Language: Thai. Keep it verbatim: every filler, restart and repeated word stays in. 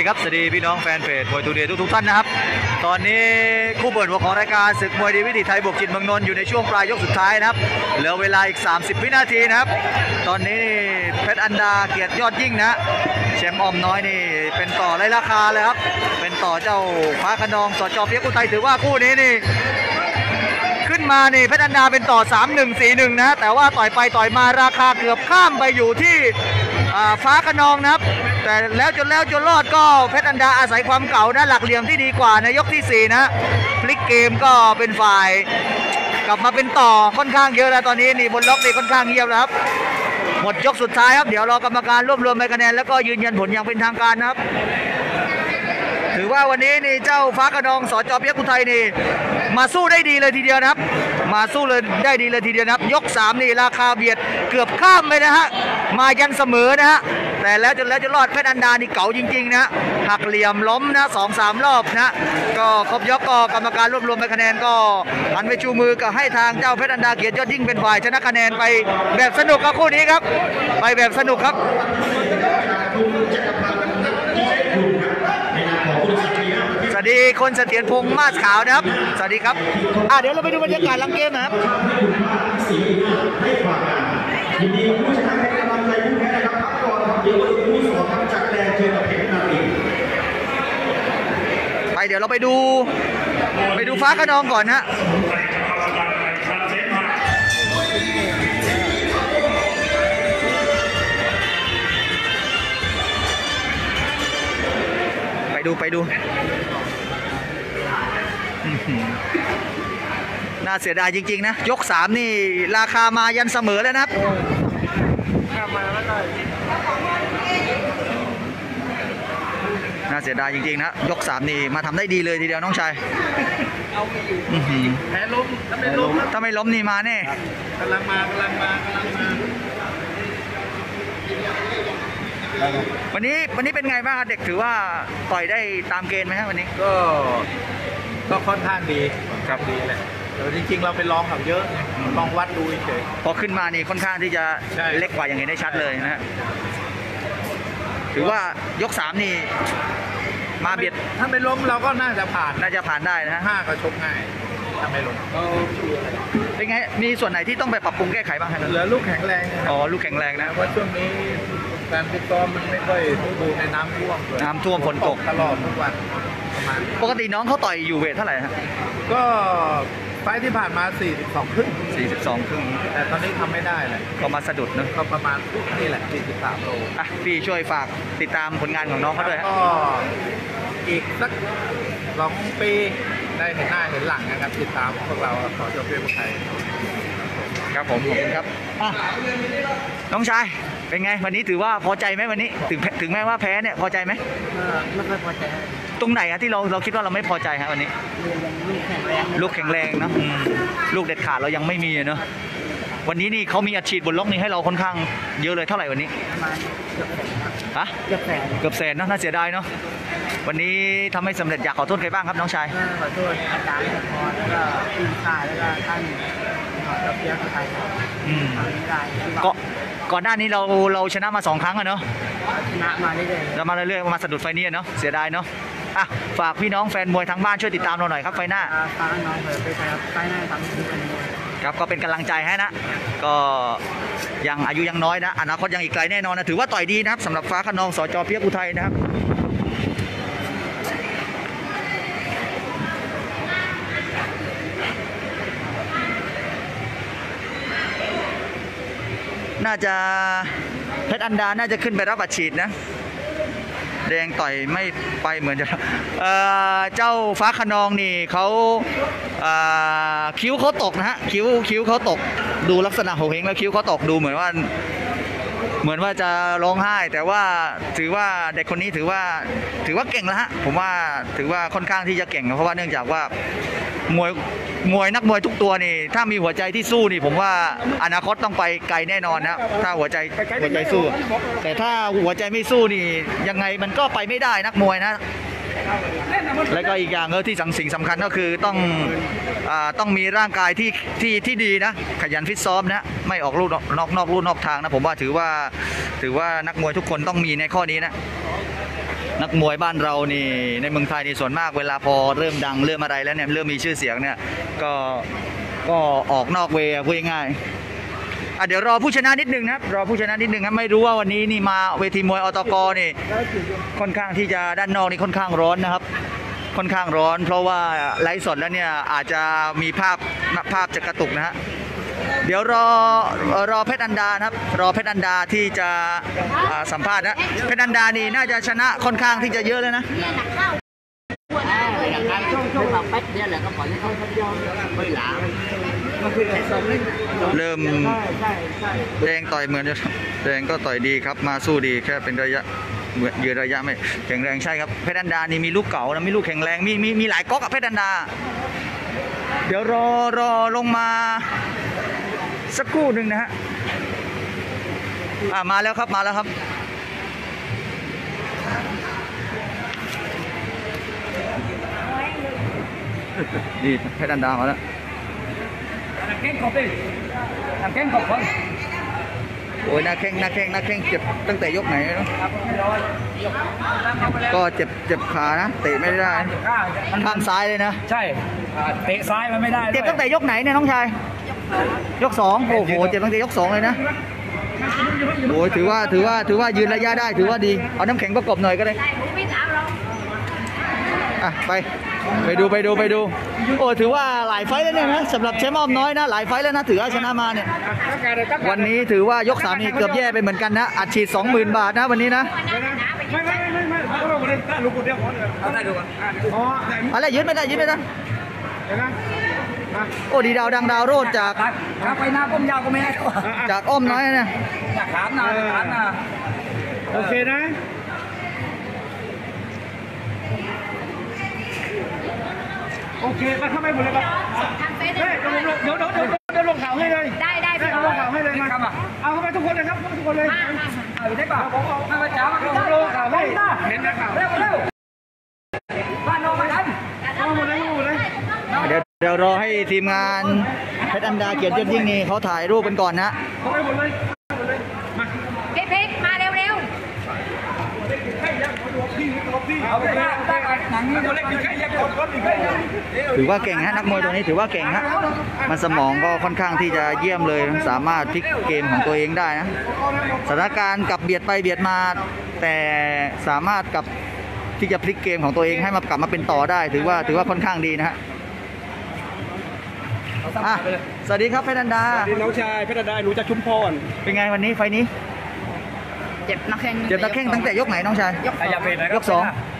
ครับสวัสดีพี่น้องแฟนเพจมวยทูเดย์ทุกๆท่านนะครับตอนนี้คู่เปิดหัวของรายการศึกมวยดีวิถีไทยบวกจิตเมืองนนท์อยู่ในช่วงปลายยกสุดท้ายนะครับเหลือเวลาอีกสามสิบวินาทีนะครับตอนนี้เพชรอันดาเกียรติยอดยิ่งนะแชมป์ออมน้อยนี่เป็นต่อไล่ราคาเลยครับเป็นต่อเจ้าฟ้าขนองสจเปียกอุทัยถือว่าคู่นี้นี่ขึ้นมานี่เพชรอันดาเป็นต่อ สามหนึ่ง สี่หนึ่ง นะแต่ว่าต่อยไปต่อยมาราคาเกือบข้ามไปอยู่ที่ฟ้าขนองนะครับแต่แล้วจนแล้วจนรอดก็เพชรอันดาอาศัยความเก่านะหลักเหลี่ยมที่ดีกว่าในยกที่สี่นะพลิกเกมก็เป็นฝ่ายกลับมาเป็นต่อค่อนข้างเยอะแล้วตอนนี้นี่บนล็อกนี่ค่อนข้างเงียบแล้วครับหมดยกสุดท้ายครับเดี๋ยวรอกรรมการรวบรวมใบคะแนนแล้วก็ยืนยันผลอย่างเป็นทางการนะครับถือว่าวันนี้นี่เจ้าฟ้าขนองสจเปียกอุทัยนี่มาสู้ได้ดีเลยทีเดียวนะครับมาสู้เลยได้ดีเลยทีเดียวนะครับยกสามนี่ราคาเบียดเกือบข้ามไปนะฮะมายันเสมอนะฮะแต่แล้วจนแล้วจะรอดเพชรอันดานี่เก๋าจริงๆนะหักเหลี่ยมล้มนะสองสามรอบนะก็ครบยกก็กรรมการรวบรวมใบคะแนนก็หันไปชูมือก็ให้ทางเจ้าเพชรอันดาเกียรติยอดยิ่งเป็นฝ่ายชนะคะแนนไปแบบสนุกกับคู่นี้ครับไปแบบสนุกครับสวัสดีคนเสถียรพงษ์มาสขาวนะครับสวัสดีครับอ่ะเดี๋ยวเราไปดูบรรยากาศหลังเกมนะครับยินดีผู้ชนะให้กำลังใจผู้แพ้นะครับพักก่อนเดี๋ยวมาดูผู้สองครับจากแดนเจอกับเพชรนารีไปเดี๋ยวเราไปดูไปดูฟ้าขนองก่อนนะไปดูไปดูน่าเสียดายจริงๆนะยกสามนี่ราคามายันเสมอแล้วนะครับน่าเสียดายจริงๆนะยกสามนี่มาทำได้ดีเลยทีเดียวน้องชายแพ้ล้มถ้าไม่ล้มถ้าไม่ล้มนี่มาแน่กำลังมากำลังมากำลังมาวันนี้วันนี้เป็นไงบ้างเด็กถือว่าต่อยได้ตามเกณฑ์ไหมครับวันนี้ก็ก็ค่อนข้างดีครับดีแหละแต่จริงๆเราไปลองเขาเยอะลองวัดดูเฉยพอขึ้นมานี่ค่อนข้างที่จะเล็กกว่าอย่างเห็นได้ชัดเลยนะฮะถือว่ายกสามนี่มาเบียดถ้าไม่ล้มเราก็น่าจะผ่านน่าจะผ่านได้นะห้าก็ชกง่ายถ้าไม่ล้มเป็นไงมีส่วนไหนที่ต้องไปปรับปรุงแก้ไขบ้างครับเหลือลูกแข็งแรงอ๋อลูกแข็งแรงนะเพราะช่วงนี้การฟิตซ้อมมันไม่ค่อยดูในน้ำท่วมน้ำท่วมฝนตกตลอดทุกวันปกติน้องเขาต่อยอยู่เวทเท่าไหร่ฮะก็ไฟที่ผ่านมาสี่สิบสองครึ่งสี่สิบสองครึ่งแต่ตอนนี้ทำไม่ได้เลยก็มาสะดุดนะก็ประมาณนี่แหละสี่สิบสามโลอ่ะพี่ช่วยฝากติดตามผลงานของน้องเขาด้วยก็อีกสักสองปีได้เห็นหน้าเห็นหลังนะครับติดตามพวกเราขอจบเพียงไทยครับผมขอบคุณครับน้องชายเป็นไงวันนี้ถือว่าพอใจไหมวันนี้ถึงถึงแม้ว่าแพ้เนี่ยพอใจไหมไม่ค่อยพอใจตรงไหนอะที่เราเราคิดว่าเราไม่พอใจฮะวันนี้ลูกแข็งแรงลูกแข็งแรงนะลูกเด็ดขาดเรายังไม่มีเนาะวันนี้นี่เขามีอัดฉีดบนล็อกนี้ให้เราค่อนข้างเยอะเลยเท่าไหร่วันนี้ประมาณเกือบแสนฮะเกือบแสนเกือบแสนนะน่าเสียดายเนาะวันนี้ทำให้สำเร็จอยากขอโทษใครบ้างครับน้องชายขอโทษอาจารย์พรแล้วก็ทีมข่าวแล้วก็ท่านเราเพียรไทยอืมก็ก่อนหน้านี้เราเราชนะมาสองครั้งอะเนาะชนะมาเรื่อยๆเรามาเรื่อยๆมาสะดุดไฟนี้เนาะเสียดายเนาะอ่ะฝากพี่น้องแฟนมวยทางบ้านช่วยติดตามเราหน่อยครับไฟหน้าฝากน้องเผยไปครับไฟหน้าทำทุกคนครับก็เป็นกำลังใจให้นะก็ยังอายุยังน้อยนะอนาคตยังอีกไกลแน่นอนนะถือว่าต่อยดีนะครับสำหรับฟ้าขนองสจเปียกอุทัยนะครับน่าจะเพชรอันดาน่าจะขึ้นไปรับอัดฉีดนะแดงต่อยไม่ไปเหมือนจะเอ่อเจ้าฟ้าขนองนี่เขาคิ้วเขาตกนะฮะคิ้วคิ้วเขาตกดูลักษณะโหเฮงแล้วคิ้วเขาตกดูเหมือนว่าเหมือนว่าจะร้องไห้แต่ว่าถือว่าเด็กคนนี้ถือว่าถือว่าเก่งแล้วฮะผมว่าถือว่าค่อนข้างที่จะเก่งเพราะว่าเนื่องจากว่ามวยมวยนักมวยทุกตัวนี่ถ้ามีหัวใจที่สู้นี่ผมว่าอนาคตต้องไปไกลแน่นอนนะถ้าหัวใจหัวใจสู้แต่ถ้าหัวใจไม่สู้นี่ยังไงมันก็ไปไม่ได้นักมวยนะแล้วก็อีกอย่างเออที่สิ่งสำคัญก็คือต้องอ่าต้องมีร่างกายที่ที่ที่ดีนะขยันฟิตซ้อมนะไม่ออกลูกนอกนอกลูกนอกทางนะผมว่าถือว่าถือว่านักมวยทุกคนต้องมีในข้อนี้นะนักมวยบ้านเรานี่ในเมืองไทยนี่ส่วนมากเวลาพอเริ่มดังเริ่มอะไรแล้วเนี่ยเริ่มมีชื่อเสียงเนี่ยก็ก็ออกนอกเวย์พูดง่ายๆอ่ะเดี๋ยวรอผู้ชนะนิดนึงนะครับรอผู้ชนะนิดนึงครับไม่รู้ว่าวันนี้นี่มาเวทีมวยอตกนี่ค่อนข้างที่จะด้านนอกนี่ค่อนข้างร้อนนะครับ ค่อนข้างร้อน เพราะว่าไลฟ์สดแล้วเนี่ยอาจจะมีภาพภาพจะกระตุกนะฮะเดี๋ยวรอรอเพชรอันดานะครับรอเพชรอันดาที่จะอ่าสัมภาษณ์นะเพชรอันดานี่น่าจะชนะค่อนข้างที่จะเยอะเลยนะอย่างไรช่วงช่วงเราแป๊บเดียวแหละก็ปล่อยให้เขาทำยอมไม่หลามันคือไอ้สมนี่เริ่มใช่ใช่ใช่แดงต่อยเหมือนจะแดงก็ต่อยดีครับมาสู้ดีแค่เป็นระยะเหมือนยืนระยะไม่แข็งแรงใช่ครับเพชรอันดานี่มีลูกเก่านะมีลูกแข็งแรงมีมีมีหลายก๊อกกับเพชรอันดา เดี๋ยวรอรอลงมาสักครู่หนึ่งนะฮะอ่ามาแล้วครับมาแล้วครับนี่เพชรอันดามาแล้วแข้งขอบดิแข้งขอบคนโอ้ยหน้าแข้งหน้าแข้งหน้าแข้งเจ็บตั้งแต่ยกไหนเนาะก็เจ็บเจ็บขานะเตะไม่ได้ข้างซ้ายเลยนะใช่เตะซ้ายมันไม่ได้เจ็บตั้งแต่ยกไหนเนี่ยน้องชายยกสองโอ้โหเจ็บตั้งแต่ยกสองเลยนะโอ้ยถือว่าถือว่าถือว่ายืนระยะได้ถือว่าดีเอาน้ำแข็งประกบหน่อยก็ได้อ่ะไปไปดูไปดูไปดูโอ้ถือว่าหลายไฟต์แล้วเนี่ยนะสำหรับแชมป์อ้อมน้อยนะหลายไฟต์แล้วนะถือว่าชนะมาเนี่ยวันนี้ถือว่ายกสามนี่เกือบแย่ไปเหมือนกันนะอัดฉีดสองหมื่นบาทนะวันนี้นะไม่ไม่ไม่ไม่เพราะว่าวันนี้ถ้าลูกคนเดียวพอเลยเอาได้ดูก่อนอ๋ออะไรยึดไม่ได้ยึดไม่ได้เดี๋ยวนะมาโอ้ดีดาวดังดาวโรดจากถ้าไปหน้าก้มยาวก็ไม่ได้ตัวจากอ้อมน้อยนะอยากถามนะถามนะโอเคนะโอเคมาเข้าไปหมดเลยครับเฮ้ยเดี๋ยวเดี๋ยวเดี๋ยวเดี๋ยวลงข่าวให้เลยได้ได้พี่เอาลงข่าวให้เลยมาเอาเข้าไปทุกคนเลยครับทุกคนเลยเอาได้ป่ะมาประจำเอาลงข่าวให้เห็นนะข่าวเร็วเร็วบ้านนอกมาดันเอาหมดเลยเอาหมดเลยเดี๋ยวเดี๋ยวรอให้ทีมงานเพชรอันดาเกียรติยศยิ่งนี่เขาถ่ายรูปกันก่อนนะเข้าไปหมดเลยหมดเลยมาเพชรเพชรมาเร็วเร็วเอาไปได้ได้หนังนี้ตัวเล็กอยู่แค่ยักษ์กดอีกแค่ยักษ์ถือว่าเก่งฮะนักมวยตัวนี้ถือว่าเก่งฮะมันสมองก็ค่อนข้างที่จะเยี่ยมเลยสามารถพลิกเกมของตัวเองได้นะสถานการณ์กลับเบียดไปเบียดมา แต่สามารถกลับที่จะพลิกเกมของตัวเองให้มากลับมาเป็นต่อได้ ถือว่าถือว่าค่อนข้างดีนะฮะอ่ะสวัสดีครับเพชรอันดานี่น้องชายเพชรดาหนูจากชุมพรเป็นไงวันนี้ไฟนี้เจ็บนักแข่งเจ็บตะแข้งตั้งแต่ยกไหนน้องชายอย่าเป็นนะยกสอง